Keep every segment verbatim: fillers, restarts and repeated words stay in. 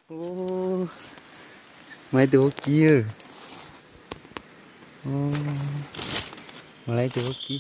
Ô, mấy đứa kia. Ô, mấy đứa kia.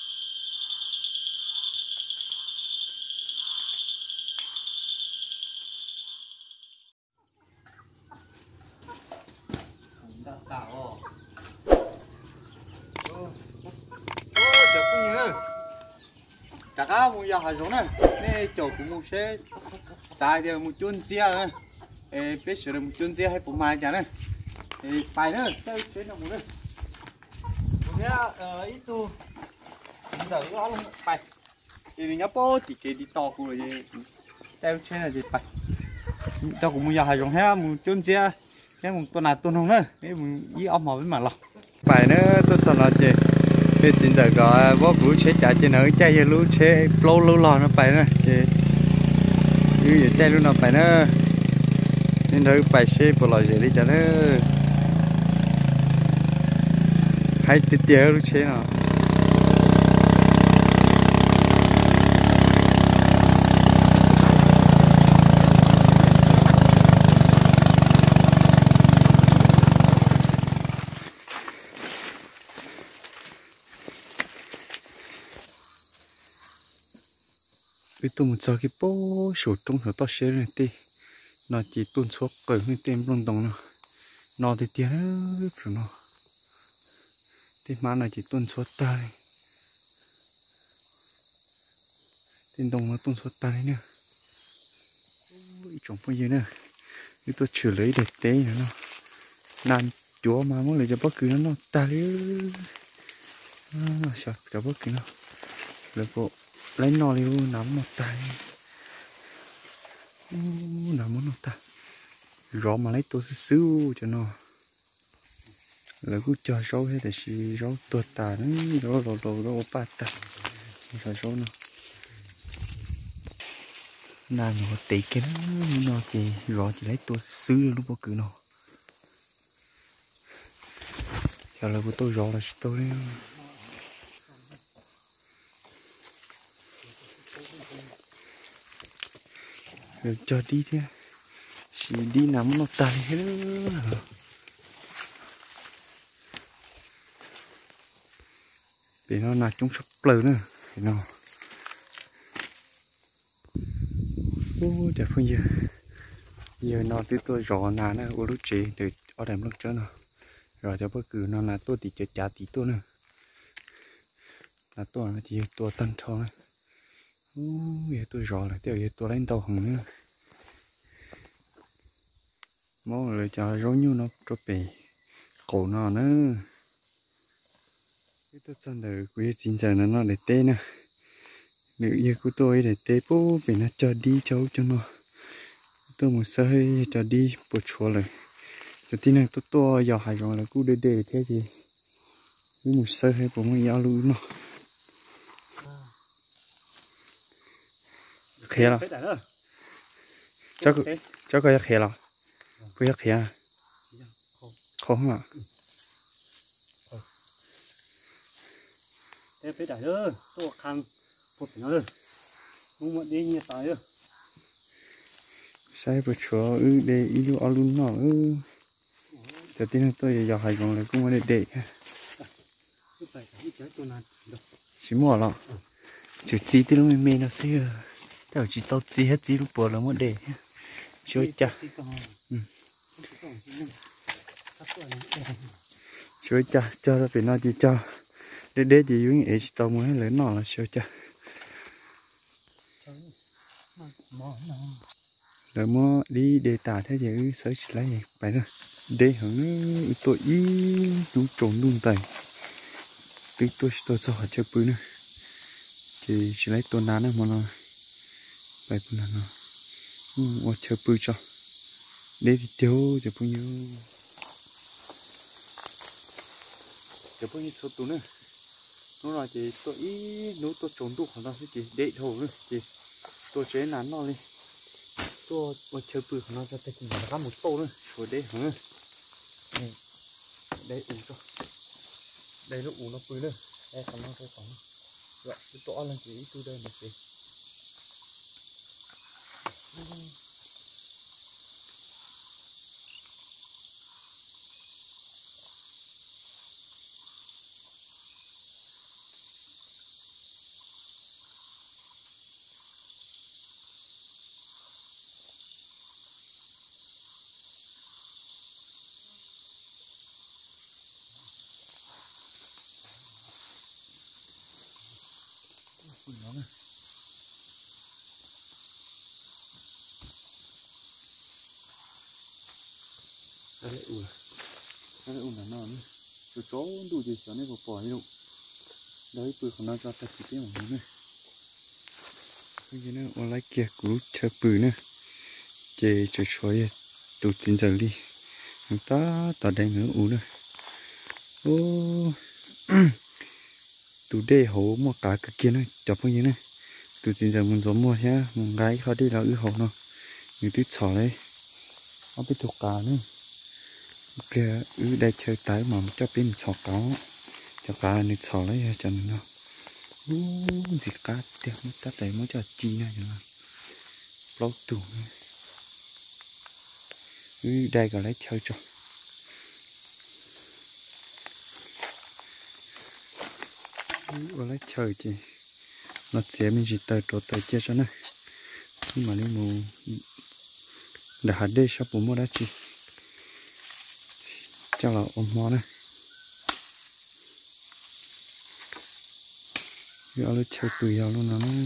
Chắc á mua giờ hỏi giống này, nè chỗ của mua xe, xài thì mua chuyên xe này, ê biết sửa được một chuyên xe hay phụ mai chả này, ê bài nữa, chơi chơi nào một nữa, thế à ít tu, giờ cái đó luôn bài, thì mình nhớ bố thì cái đi to của rồi, chơi chơi là gì bài, cho của mua giờ hỏi giống hết, mua chuyên xe, cái một tuần nào tuần không nữa, cái mua ý ông họ với mà lọc, bài nữa tôi sợ là gì. Bây giờ có bố lũ chế trả trên ở chạy lũ chế lâu lâu lò nó phải nữa thì như vậy chạy lũ nó phải nữa nên đỡ phải xe bộ lò gì đi cho nó hay tiết tiết lũ chế nào vì tôi muốn cho cái bố sổ trong số to xe này thì nó chỉ tuôn xuống cởi hơi tem lông đồng nó nó thì tiền nó phải nó thì má này chỉ tuôn xuống ta này tiền đồng nó tuôn xuống ta đấy nữa ôi chẳng bao giờ nữa vì tôi chữa lấy để té nữa nó nan chúa mà muốn lấy cho bất cứ nó nó ta đấy à sợ cho bất cứ nó lấy bộ lấy nó luôn nắm một tay nắm một tay rõ mà lấy tôi xíu cho nó là cứ cho rau hết thì xí rau tuột tà nó rau rau rau rau ba tà rồi rau nó nào nó tỉ cái nó nó chỉ rõ chỉ lấy tôi xíu lúc bao cứ nó giờ là của tôi rõ là tôi rồi cho đi thế chỉ đi nắm nó tay hết đó để nó là chúng sắp lờ nữa thì nó ô đẹp hơn giờ giờ nó tới tôi rõ nà nó ô lúc chế để ở đầm lúc trước nó rồi cho bất cứ nó là tôi thì cho trả tí tôi nữa là tôi là chỉ tôi tăng thong này ô giờ tôi rõ là tiêu giờ tôi lên tàu hồng nữa mỗi người cho rối như nó cho bể cổ nó nữa cái tôi chọn được cái chính giờ nó nó để tê nè nếu như của tôi để tê bố vì nó cho đi cháu cho nó tôi một sơ hơi cho đi bộ chùa rồi cho tin là tôi tôi giờ hay rồi là cứ để để thế gì cứ một sơ hơi bộ mới giao lưu nó khé là chắc chắc có khé là có khé à không à thế phải đại nữa tôi khăn phục nó rồi không muốn đi như tại rồi sai bộ chùa ư để ý lưu luôn nó ư cho tin là tôi giờ hay còn là cũng muốn để để chỉ mua lọ chỉ chỉ từ lúc mình nó xưa tao chỉ tao chỉ hết chỉ lúc bữa là muốn để chơi chả chơi chả cho nó phải nó chỉ cho để để gì những ấy tao mới lấy nó là chơi chả rồi mua đi để tả thế gì sở chỉ lấy gì phải rồi để hưởng tôi ý đúng trộn luôn tay tôi tôi tôi sao họ chơi bự nữa thì chỉ lấy tôi nán nữa mà nó phải bự nào nó mua chơi bự cho để thì tiêu cho bao nhiêu cho bao nhiêu số tuổi nữa nó là chỉ tôi ý nếu tôi trốn đủ khoảng đó sẽ chỉ để thôi nữa chỉ tôi chế nán nó đi tôi mua chơi bự nó cho tôi cũng là một tô nữa rồi để hả đây ủ cho đây nó ủ nó bự nữa đây còn nó cái còn vậy cái to lên chỉ tôi đây một tí phun nó này đây là ủa đây là ủa là nó nữa chỗ chó đủ gì cho nên vào bỏ đi đâu đấy bự của nó cho ta chỉ biết một nữa cái gì nữa ở lại kia cú chờ bự nữa chơi chơi chơi tụt tin giờ đi ta ta đang ở ủa nữa ô tụt đây hổ mà cả cái kia nữa chọc cái gì nữa tụt tin giờ muốn giống mua nhá muốn gái khó đi là ư hổ nó như tụt chó đấy nó bị tụt cả nữa kia ư đây chơi tái mà cho pin chó cáo cho cá này chó lấy cho nó ô gì cá tiếc nó ta thấy mới cho chi này nữa lâu tủ ư đây có lấy chơi cho ư lấy chơi chị nó sẽ mình chỉ tới chỗ tới chia cho nó nhưng mà nếu mù đã hạt đây sắp bốn mươi đã chị cho là ôm mò này giờ nó chơi từ giờ luôn nó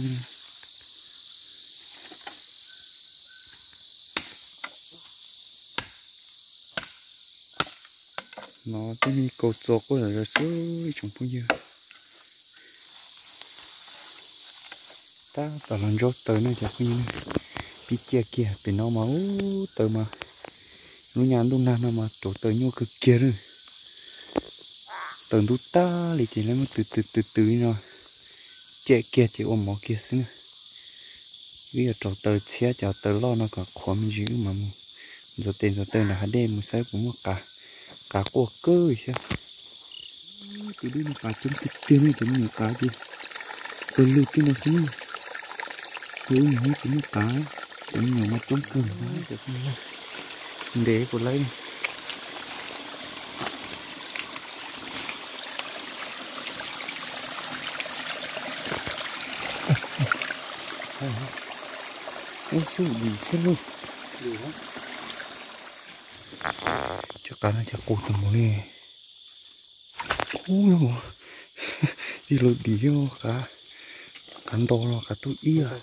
nó cái gì cầu chọc của là sới trong bao nhiêu ta ta làm rốt tới nơi chắc như này bị chia kia bị nó máu tới mà nó nhàn luôn nào mà chỗ tới nhau cực kia rồi từng đút ta thì chỉ lấy một từ từ từ từ rồi chạy kia chỉ ôm mỏ kia xí nữa bây giờ chỗ tới xe cho tới lo nó cả khó mình giữ mà rồi tiền rồi tới là hai đêm một sáng cũng một cả cả cuộc cơ chứ từ đây là cả trong thực tiền này chúng mình cả gì từ lưu cái này chứ từ những chúng mình cả chúng nhiều mà chống cơm để của lấy ôi chú gì thế luôn cho cá nó cho cô tầm một này ôi mà đi lượt đi vô cá cắn to là cá tôi ý à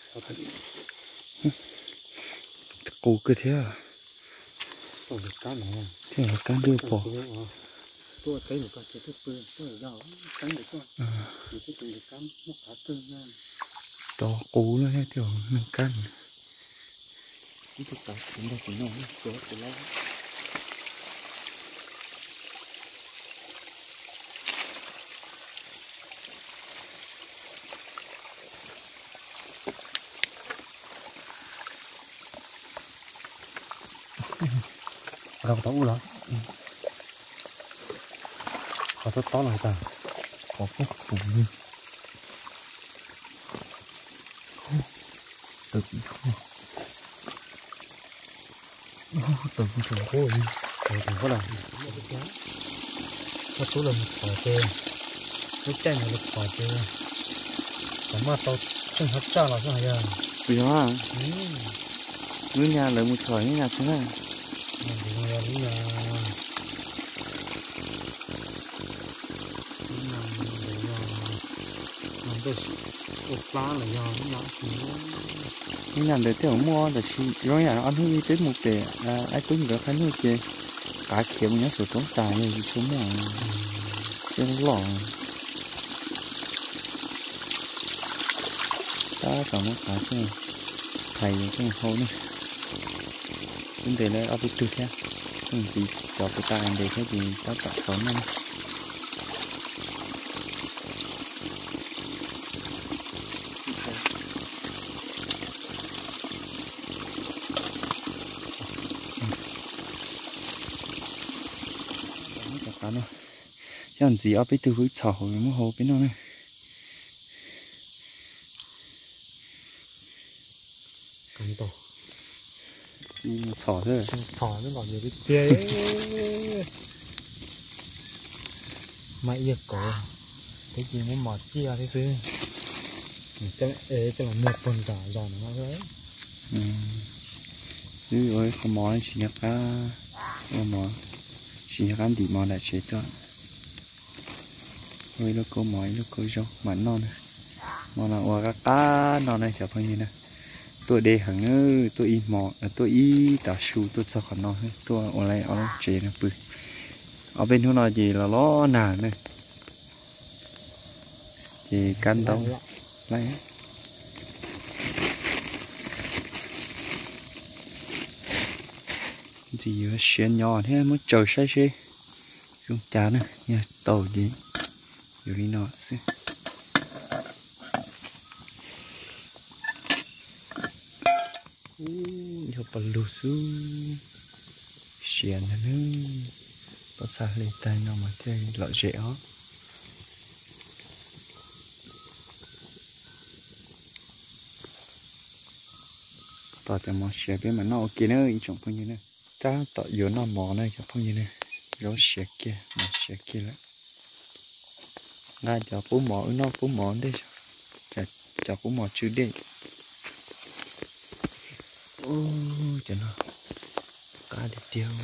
cô cứ thế à tôi được cá này thế là cá đưa bỏ tôi thấy được cá chết tôi tôi tôi đào cắn được con chỉ cái chuyện được cá nó cá tươi nha to cú nó hết kiểu mình cắn cái thức cá chúng ta chỉ nói chỗ của nó đâu tao uống có tao to lại ta có phúc cùng như tự không tự không thường cố đi tự thường có làm nó số là một quả chơi cái chai này là quả chơi còn mà tao không hết cha là sao vậy bây giờ à người nhà lấy một sỏi như nhà thế này nhưng làm để tiểu mua để chỉ rồi nhà nó ăn hơi tới một để ai cũng được cái nước kia cá kiếm nhá sửa trống tài này số mà trên lò ta chọn nó cá chứ thầy cái hố này vấn đề là ở bên trước nha không gì cho cái tài để cái gì ta tạo sống năm chẳng gì ở bên từ với chảo hồi mới hồ bên nó này cắn to chảo thôi chảo nó bảo nhiều cái tia mày yêu cổ cái gì muốn mọt chia thế chứ cho ế cho là một phần cả giòn nó đấy chứ rồi không món chỉ nhắc cá không món chỉ nhắc ăn đi món lại chế cho rồi nó có mỏi nó có rau mặn non này mà nó qua các cá nó này chả phong như này tôi để hàng ngư tôi y mò tôi y tả su tôi sao còn nó tôi ở lại ở chế nó bự ở bên chỗ nào gì là nó nà này thì căn đông lấy gì ở xuyên nhỏ thế mới trời say xe chúng cha nữa nha tàu gìอยู่นี่เนาะสิอู้ยปลาซูเสียนนะนึภาษาเลยตายเนาะมาเที่ยวหล่อเจ๋อต่อแต่มอเสียเป็นมันเนาะโอเคเนอะอีจงพวกนี้เนอะถ้าต่ออยู่นอกหมอเนอะจะพวกนี้เนอะเราเสียเกี่ยมาเสียเกี่ยแล้วง่ายจะปูหมอเนาะปูหมอได้จะจะปูหมอชื่อได้โอ้จะเนาะกาเดียว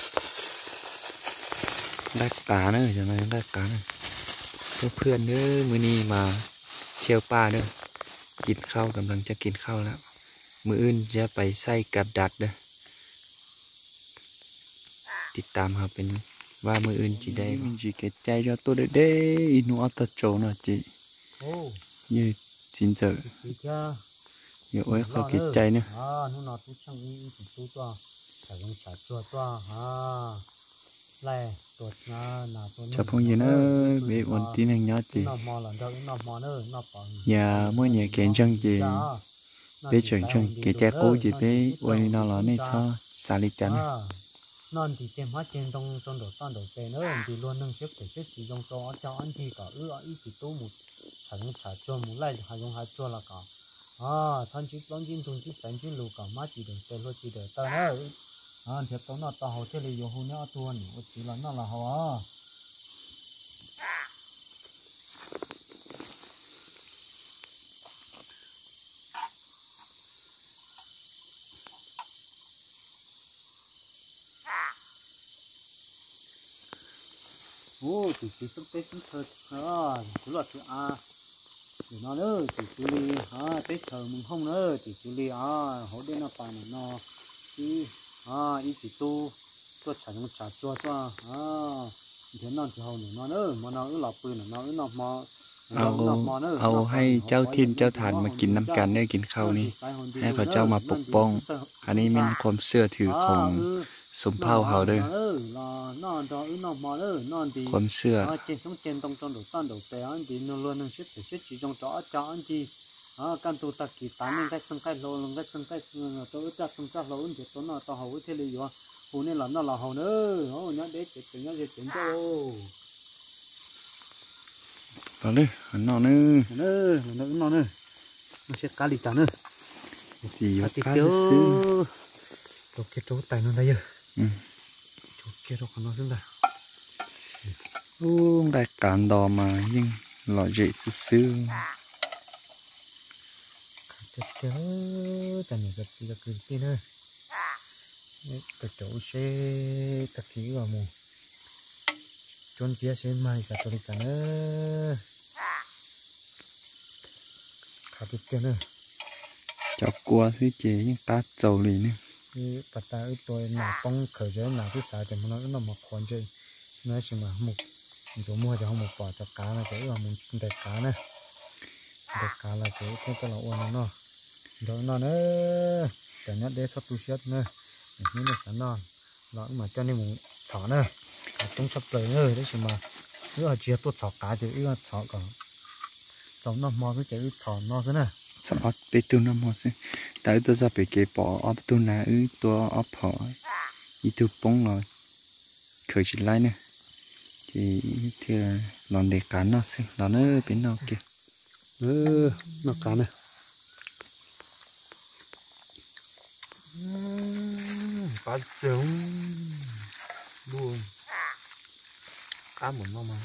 ได้กาเนอะจะมาได้กาเนอะเพื่อนเนอะมื้อนี้มาเที่ยวป่าเนอะกินข้าวกำลังจะกินข้าวแล้วมื้ออื่นจะไปใส่กับดักเด้อติดตามครับเป็นว่ามืออื่นจีได้mình chỉ cái chai cho tôi để để nó tao trâu nó chị như chín giờ nhiều ấy không cái chai nữa nó nó tu chẳng ý thì tu toa phải không trả chua toa ha lại tuột na na tuột chả phong gì nữa bị ổn tin hành nhau chị nhà mỗi nhà kén chân chị bé trưởng chân cái cha cố chị bé quay nó là này cho xả lịch chắn non thì tìm hết trên trong trong đồ tan đồ tệ nữa thì luôn nâng xếp để xếp chỉ trong cho cho anh thì cả ư ý chỉ tu một chẳng trả cho một lại hay dùng hai cho là cả à thân chỉ lon chín thùng chỉ sản chỉ lù cả má chỉ được tệ luôn chỉ được ta nữa à thì tao nó tao học thế này dùng hôn nhau tuần chỉ là nó là họ ô thì chỉ sống tết sống thật à cứ là thứ a thì nó nữa thì chú li à tết thờ mừng không nữa thì chú li à hỗ đến nó phải nó đi à ý chỉ tu tôi trả nó trả cho cho à thế nó thì hầu nó nữa mà nó cứ lọpปืนnó cứ nọ mò เอาเอาให้เจ้าทินเจ้าฐานมากินน้ำกันได้กินข้าวนี่ให้พระเจ้ามาปกป้องอันนี้เป็นความเชื่อถือของสมเผ่าเขาเด้อความเชื่อการตัวตะกี้ตานี่ได้สังเกตโลลงได้สังเกตตัวจักสังเกตโลนเดี๋ยวตัวน่ะตัวเขาเทเลยอยู่ผู้นี่หล่ะน่ะหล่ะเขาเนอะโอ้เนี่ยเด็กเด็กเนี่ยเด็กเจ้าตอนนี้หันนอนเนอะเนอะเนอะนอนเนอะไม่ใช่กาลิตาเนอะจีว่าติดเจ้าตัวเกตัวตายนั่นได้เยอะตัวเกตัวคนนั้นซึ่งได้โอ้ได้การดอมายิ่งหล่อเจ๋ซื่อเจ้าจันนี่ก็จะกินที่เนอะนี่ตัวเจ้าเช่ตะกี้ว่ามูจนเสียเช่นไม่จะตัวนี้จันเนอะขาดเจ้าเนอะเจ้ากลัวสิเจยังตาโจเลยเนี่ยนี่ปัตตาไอตัวหนาต้องเขยเจหนาที่สายแต่มันก็นำมาควนเจเนื้อใช่ไหมหมกจะมั่วจะเอาหมกปอดจะกานะเจ้าว่ามันเด็กกานะเด็กกาละเจ้าที่ตลอดวันนั้นเนาะเดี๋ยวนอนเออแต่เนี้ยเด็กชอบตูเชียดเนอะนี่เนี่ยสันนอนแล้วมาเจ้านี่หมูฉอเนอะต้องชับเลยเนอะได้ใช่ไหมเออเจียตัวฉอกาเจ้าเออฉอก่อนจอมน้ำมอก็เจ้าฉอนอซะเนอะฉอไปตัวน้ำมอสิแต่ตัวจะไปเก็บปออัพตัวน่ะเออตัวอัพหออีตัวป้องเราเคยชินไล่เนี่ยที่ที่หลอนเด็กกันเนาะสิหลอนเออเป็นนอกเกี่ยเออนอกกันเนี่ยปลาเจ๋งบุ้งข้ามหมุนมามา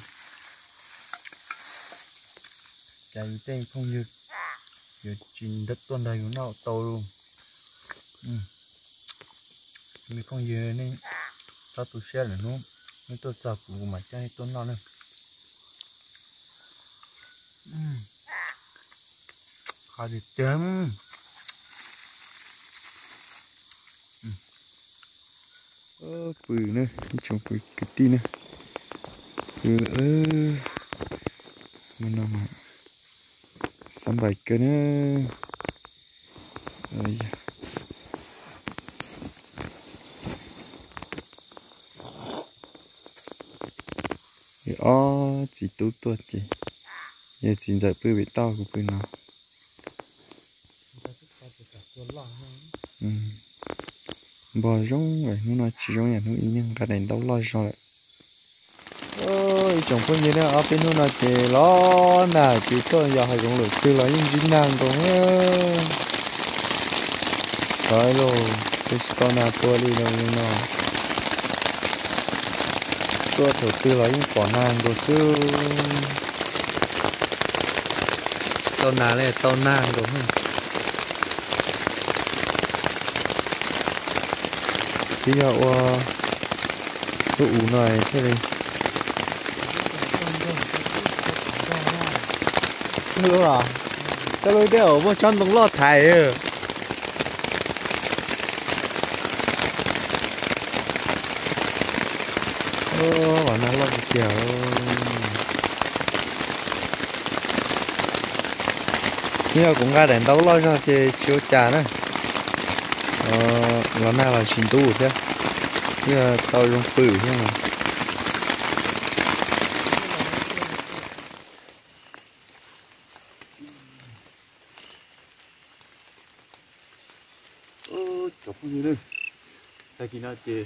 ใจเต้นkhông nhưอยู่จินđất tuần đây cũng nào tàu luôn ừ mình không như nên tao tu xe là nó nên tôi chọc cũng mà chơi tuần nào nữa ừ khó được chấm ơ bự nữa trồng bự cái tí nữa bự ơ mình làm sắm bài cái nữa ấy ó chỉ tú tuột chị giờ chỉ dạy bự bị to của bự nào ừ bò rong vậy nó nói chỉ rong nhà nó ý nhưng cái này đâu lo rồi ôi chồng có gì nữa ở bên nó nói chỉ lo nè chỉ tôi giờ hay cũng được chưa là những dính nàng cũng phải luôn cái con nào tôi đi đâu nhưng nó tôi thử tư là những quả nàng của chứ tao nào này tao nàng đúng không bây giờ tôi ủ này thế này nữa à cái lối đeo mà chân đồng lót thải ừ ô bảo nó lót kiểu nhưng cũng ra đèn đấu lót cho chị chiếu trà nữa ờ nó nào là xin tu thế nhưng mà tao dùng phử thế mà ơ chọc gì đây tại vì nó chỉ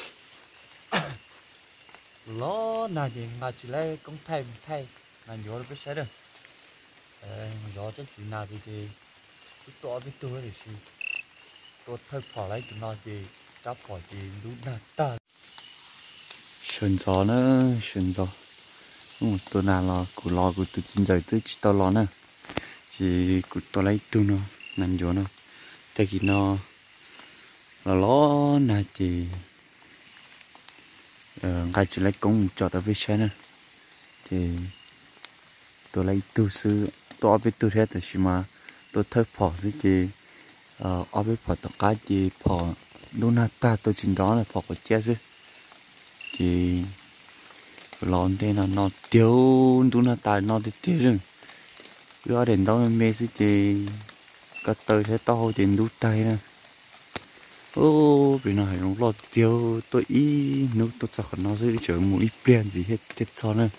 nó là gì mà chỉ lấy công thay thay là nhớ được cái được nhớ chắc chỉ nào thì thì to biết tôi thì gì tôi thật phải lấy tụi nó thì các quả thì đúng là ta sườn gió nữa sườn gió tôi nào là cụ lò cụ tôi chín giờ tôi chỉ tao lò nữa chỉ cụ tôi lấy tôi nó nằm gió nó tại vì nó là ló này thì ngay chỉ lấy công cho tao với xe nữa thì tôi lấy tôi sư tôi biết tôi hết thì mà tôi thấy phỏ gì thì ở biết phỏ tất cả thì phỏ luôn là ta tôi chính đó là phỏ của chết chứ thì lon đây là nó tiêu luôn là ta nó thì tiêu rồi cứ đến đó mê gì thì cái tới thế to thì đút tay nè ô vì này nó lọt tiêu tôi ý nếu tôi chắc nó sẽ đi chở một ít tiền gì hết chết cho nên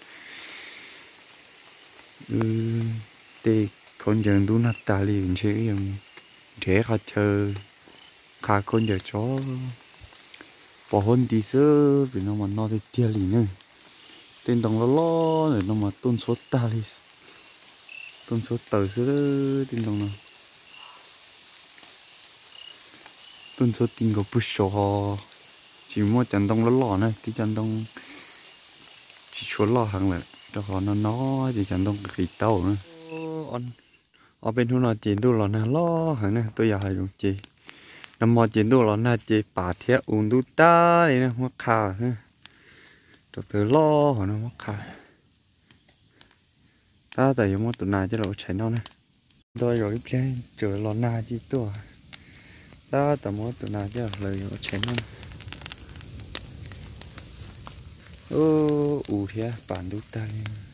ừ thì con giờ đúng là ta liền chơi những trẻ khó chơi khá con giờ chó bỏ hôn đi sơ vì nó mà nó thì tiền liền nữa tên đồng nó lo rồi nó mà tôn số ta đi tôn số tờ sơ tên đồng nào tôn số tiền của bút số họ chỉ mua chân đông nó lò này thì chân đông chỉ số lò hàng lại cho họ nó nó thì chân đông cái tàu nữa on ở bên hôm nào tiền đô lò này lo hàng này tôi giờ hay dùng chị nằm mò tiền đô lò này chị bà thiệt uống đu ta này nè mắc khà ha cho từ lo họ nó mắc khà ta tại vì mua tụi này chứ đâu chảy nó này tôi rồi cái chờ lò na chi tôi đó tao muốn tụi nào chứ lời nó chén không ô ủ thế bản đúc ta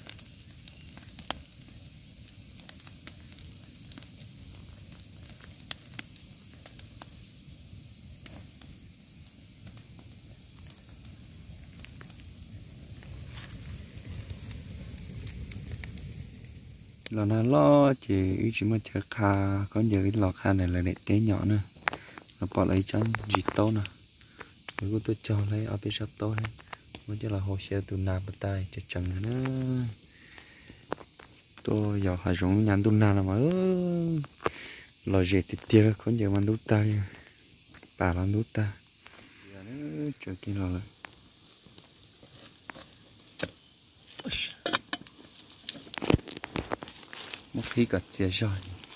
lò nào lo chỉ chỉ mới chờ kha có giờ cái lò kha này là để té nhỏ nữa nó bỏ lấy chân gì to nè rồi tôi cho lấy ở bên sắp to này mới cho là hồ sơ từ nào bên tay cho chẳng nữa tôi giờ phải dùng nhắn tuần nào mà lò dệt thì tiếc có giờ mà đút tay bà làm đút ta giờ nữa chờ kia lò lại một khi cả chia rồi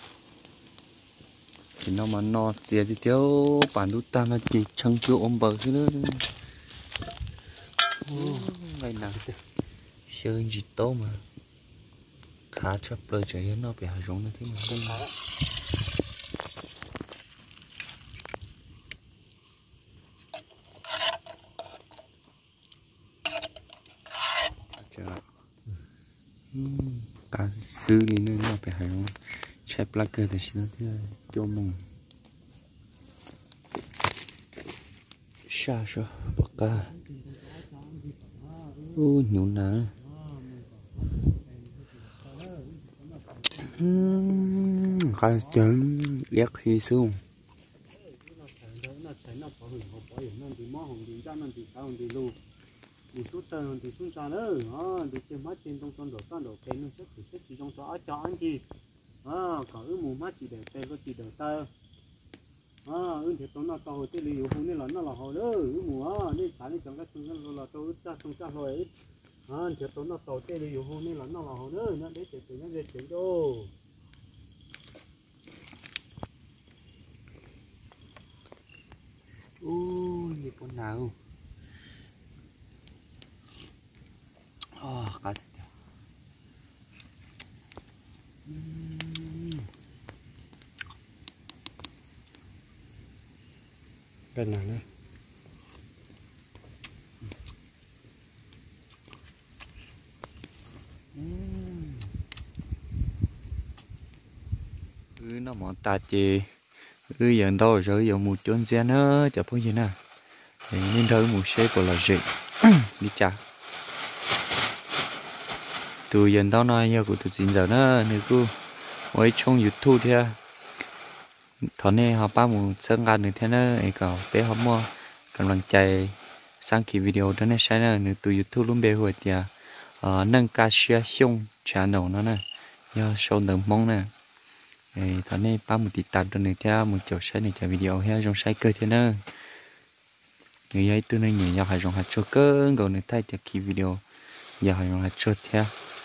thì nó mà nó chia thì theo bản đút ta nó chỉ chẳng chịu ôm bờ chứ nữa ngày nào chơi gì tốt mà thả chấp bơi chạy nó bị hạ rung nó thế mà cả xử lý nó nó bị hạ rung chạy plug thì nó thế cho mong xa xa bạc ca ô nhiều nè cái chân ghét khi xuống đi xuống tầng thì xuống trà nữa, à, đi chơi mát trên trong trong đầu trong đầu tên nó sẽ chỉ sẽ chỉ trong chỗ cho anh chị, à, có ứ mù mát chỉ để tên có chỉ để ta, à, ứ thì tôi nó tàu thì liều hôm nay là nó là hồi đó, ứ mù à, nên sáng đi trong cái chung cái là tôi ra trong cha rồi, à, thì tôi nó tàu thì liều hôm nay là nó là hồi đó, nó để chỉ nó để chỉ đâu. ui gì con nào à cá thịt Cái nào nữa? ừ nó món ta chê ừ giờ đâu rồi giờ một chốn xe nữa chả bao gì nè nên thôi một xe của là gì đi chả từ giờ đâu nói giờ của tụi chính giờ nữa nếu cứ mới trong YouTube theo thằng này họ ba một sân gan nữa thế nữa ấy cậu bé họ muaกำลังใจสร้างคลิปวิดีโอด้วยนะใช่ไหมในตัว YouTube รุ่นเบหัวเดียเอ่อนั่งการเชียร์ช่อง channel นั่นนะย่อโชว์เดิมมองนะไอ้ตอนนี้ป้าหมุติดตามตัวหนึ่งเท่าหมุดจดใช้ในจากวิดีโอให้ลงใช้เกิดเท่านั้นngười ấy tôi nói nhỉ, giờ phải dùng hạt cho cơ, rồi người taจากคลิปวิดีโอgiờ phải dùng hạt cho theo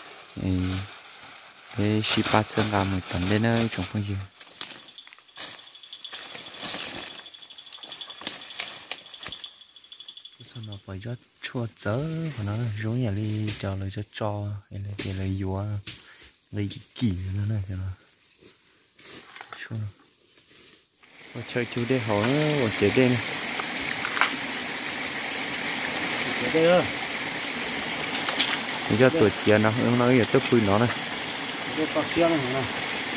cái ship ba sơn làm một tấn đến nơi trong phong gì sao nó phải cho chua chớ và nó giống như là cho lời cho cho hay là để lời dùa lời kỳ nữa này cho nó chua và chơi chú để hỏi và chế đen này Chế đen ơ cho tuổi kia nó nó nói là tức vui nó này cái con xiên này này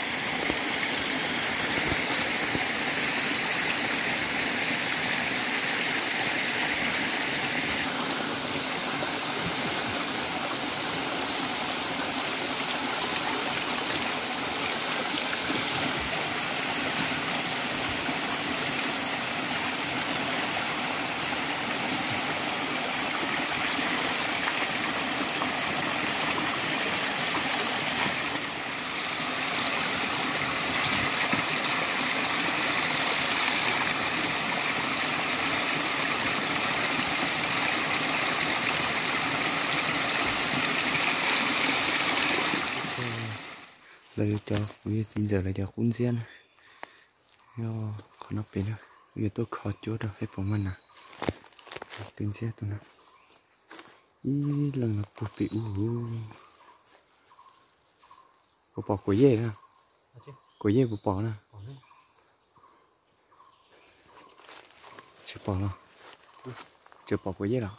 lấy cho bây giờ giờ lấy cho khuôn xiên yo khó nó bị nữa bây giờ tôi khó chốt được hết phòng mình à từng xe tôi nào ý lần là bột bị u bộ bỏ của dê nè của dê bộ bỏ nè chưa bỏ nào chưa bỏ của dê nào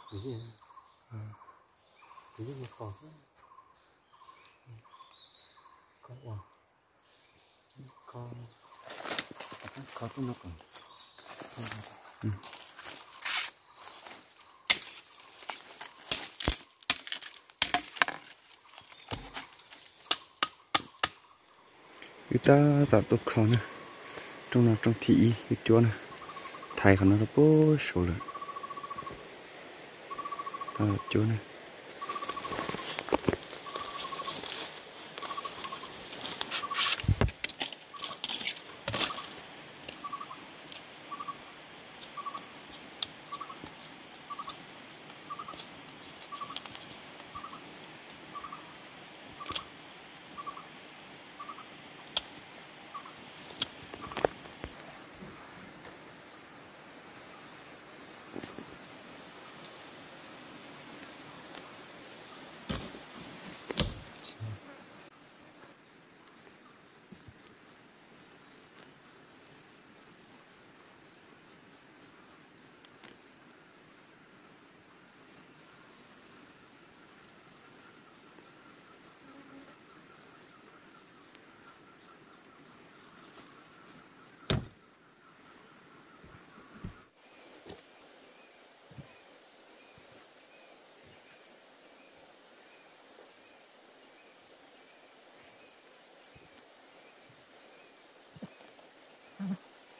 có có có có nó còn ừ. người ta tạo tốt khó nè trong nào trong thị cái chỗ này thầy của nó là bố số lượng ta chỗ này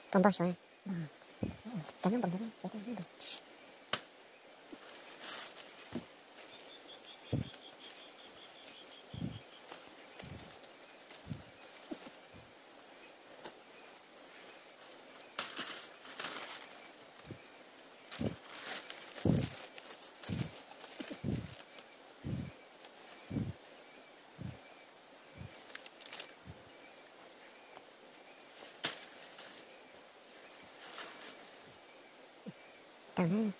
còn bao nhiêu tao không còn đâu tao không được tao không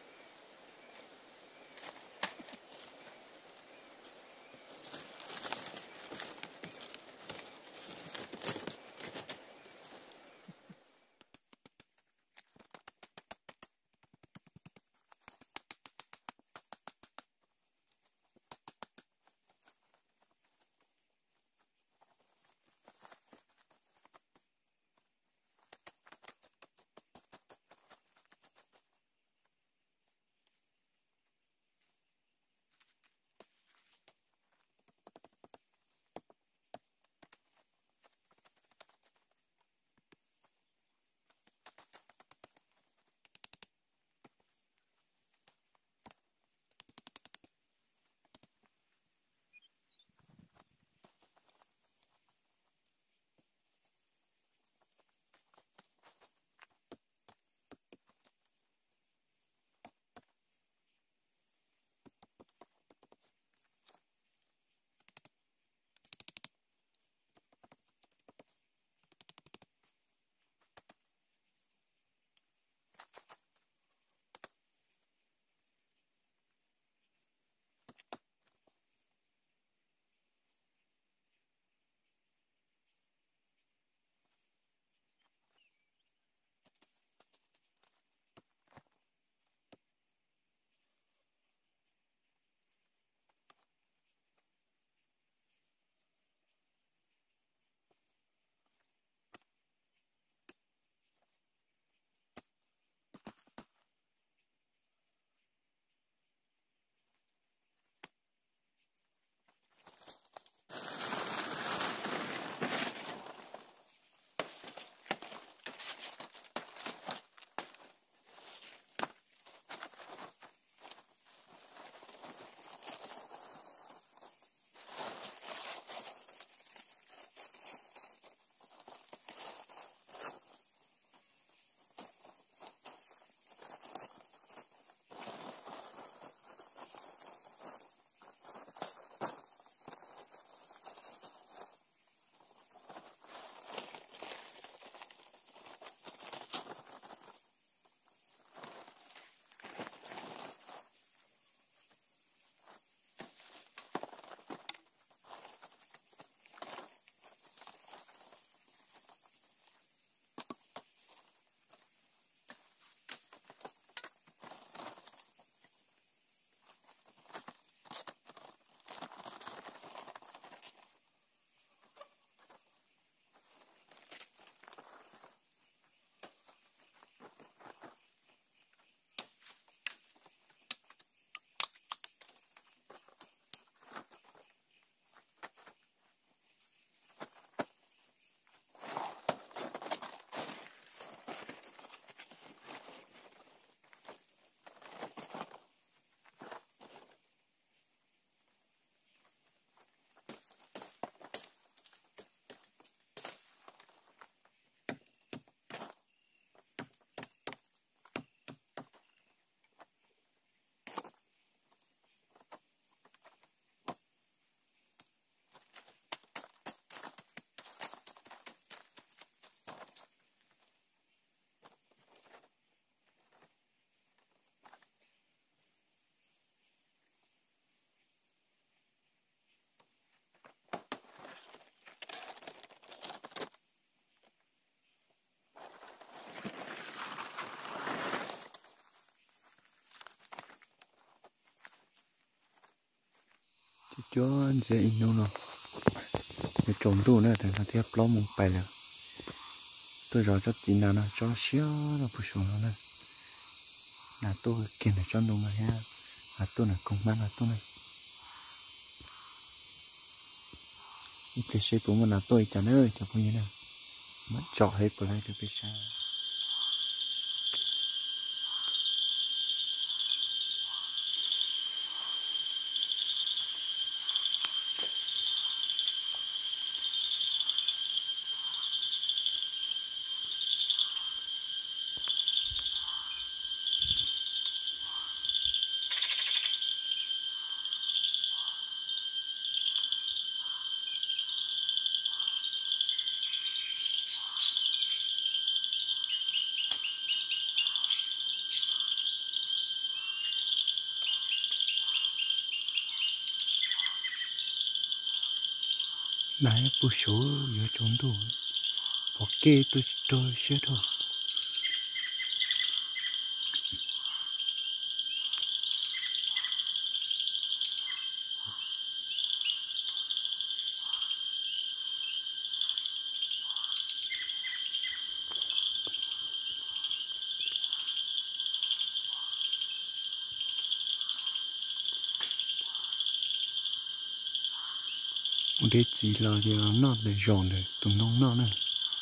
cho dễ in đâu nó để trồng đồ nữa thì nó theo plom một bài là tôi rồi cho gì nào nó cho xíu nó bùi xuống nó này là tôi kia này cho đồ mà ha là tôi là công ban là tôi này cái xe của mình là tôi chẳng ơi chẳng có như nào mất trọ hết của lại được cái sao nãy bữa số giờ trốn đủ bỏ kê tôi tôi sẽ thôi để chỉ là điều nó để dọn để tụi nó nó này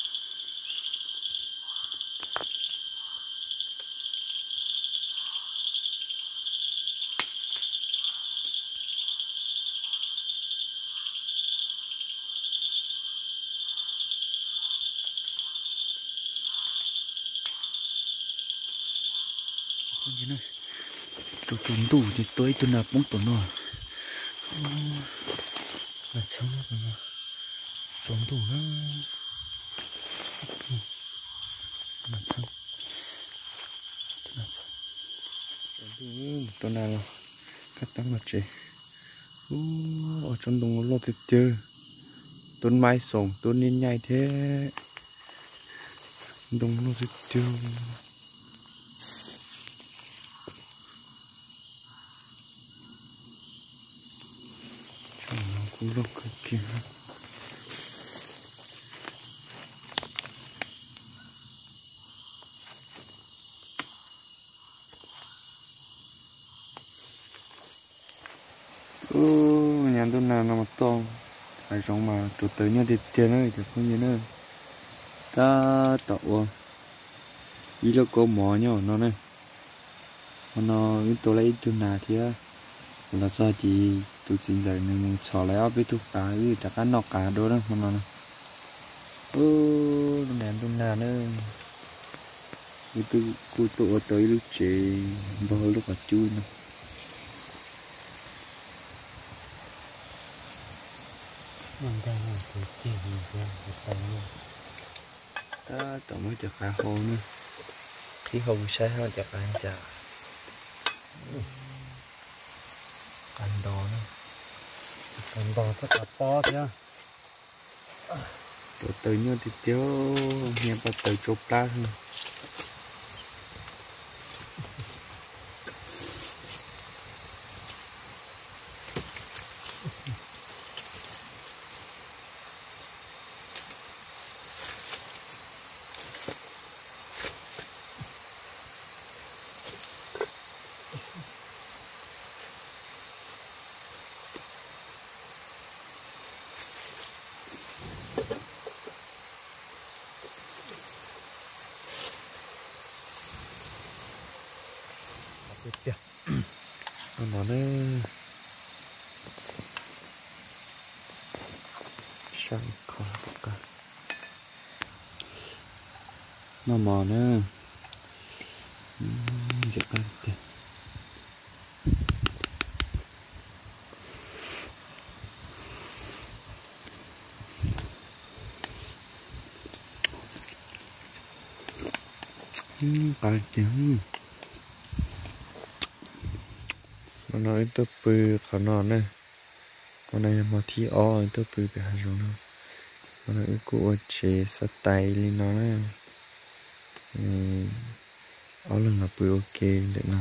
như này tụi tụi đủ thì tôi tụi nào cũng tụi nó là xong rồi mà trốn đủ nó là xong là xong đủ tụi nào là cắt tăng mặt chị ở trong đồng lô tuyệt chưa tuần mai sống tuần nên nhảy thế đồng lô tuyệt chưa cũng lông cực kỳ ừ nhà tôi nào nó mà to phải giống mà chủ tới nhà thì tiền ấy thì không gì nữa ta tạo ý là có mỏ nhau nó này nó tôi lấy tôi nào thì là do chỉ tôi xin dạy nên xỏ lấy áo biết tôi cá ừ đã cá nọc cá đó đó mà nó ừ nè tôi nào nữa tôi tôi tôi tới lúc chế bao lúc ở chui nữa mình đang ở cái gì vậy cái tay ta tổng mới chặt cá hồ nữa khi hồng sai hơn chặt anh chả ăn đỏ nữa ăn đỏ tất cả po thế rồi tới nhau thì tiêu nhà bắt tới chụp ra thôi tiếp nó nói đấy sang khó cả nó mò nữa dễ ăn tiền ăn tiền nó nói tôi bự khả năng này con này mà thi o tôi bự cái hàng rồi nó nói cô chế sát tay lên nó này ó lần là bự ok để nào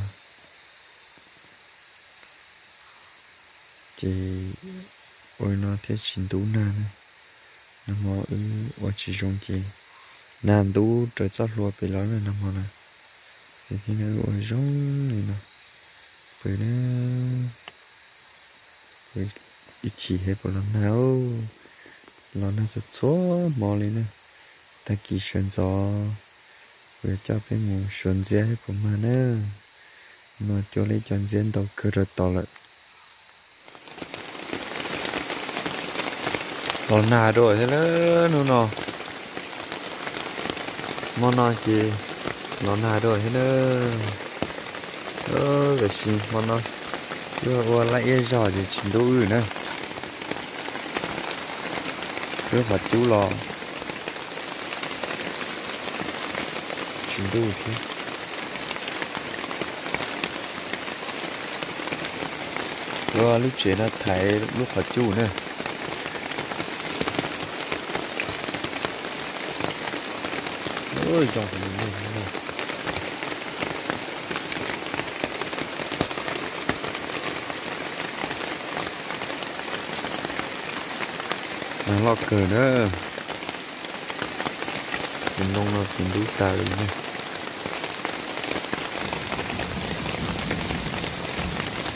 chỉ ôi nó thế chín tú nàn này nó mà ừ ôi chỉ dùng chỉ nàn tú trời sát lúa bị lớn này nó mà này thì khi nó ôi giống này nè bự đó bự ít chỉ hết một lần nào nó nó sẽ số mò lên nè ta kỳ sơn gió vừa cho cái mù sơn dễ hết của mà nè nó cho lấy chân diễn đầu cơ rồi to lại nó nà rồi thế đó nó nó món nó gì nó nà rồi thế đó ơ cái gì món nó đưa qua lại rồi thì chỉ đủ nữa cứ phải chú lò chỉ đủ chứ rồi lúc chế nó thấy lúc phải chú nữa ơi trồng của mình này này nó lo cờ đó mình không là mình đủ tờ rồi